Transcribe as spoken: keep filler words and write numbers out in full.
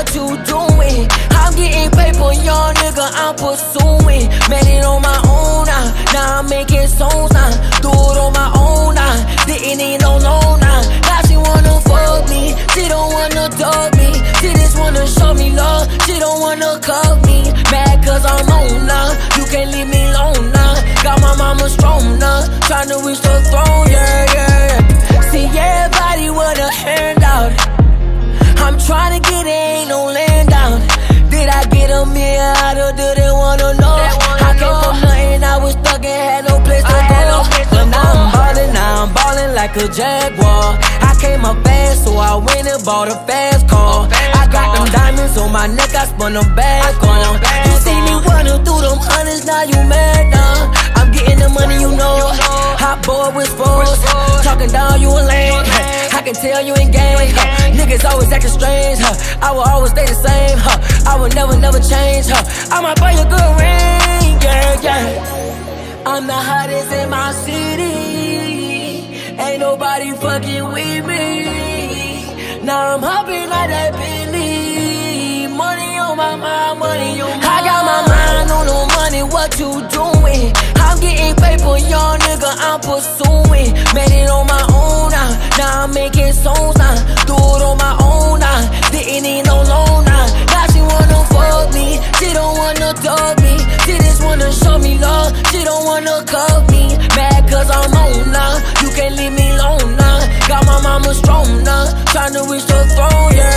what you doing? I'm getting paper, young nigga, I'm pursuing. Made it on my own now, now I'm making songs now. Do it on my own now, didn't need no loan now. Now she wanna fuck me, she don't wanna dog me. She just wanna show me love, she don't wanna cuff me. Mad cause I'm on now, you can't leave me alone now. Got my mama strong now, tryna reach the throne, yeah, yeah. See everybody with a handout, I'm tryna get it, ain't no laying down. Did I get a meal out or do they wanna know? I came from nothing, I was stuck and had no place to go. But now I'm ballin', now I'm ballin' like a Jaguar. I came up fast, so I went and bought a fast car. I got them diamonds on my neck, I spun them back on. You see me running through them hundreds, now you mad now. I'm getting the money, you know. Hot boy with force, talking down, you a lame. I can tell you ain't game, huh? Niggas always acting strange, huh? I will always stay the same, huh? I will never, never change, huh? I might buy you a good ring, yeah, yeah. I'm the hottest in my city, ain't nobody fucking with me. Now I'm hopping like that Bentley. Money on my mind, money on my mind. I got my mind on the money, what you doing? I'm getting paper, young nigga, I'm pursuing. Made it on my own now, now I'm making songs now. Do it on my own now, didn't need no loan now. Now she wanna fuck me, she don't wanna dog me. She just wanna show me love, she don't wanna cuff me. Mad cause I'm on now, you can't leave me alone now. Got my mama strong now, tryna reach the throne, yeah.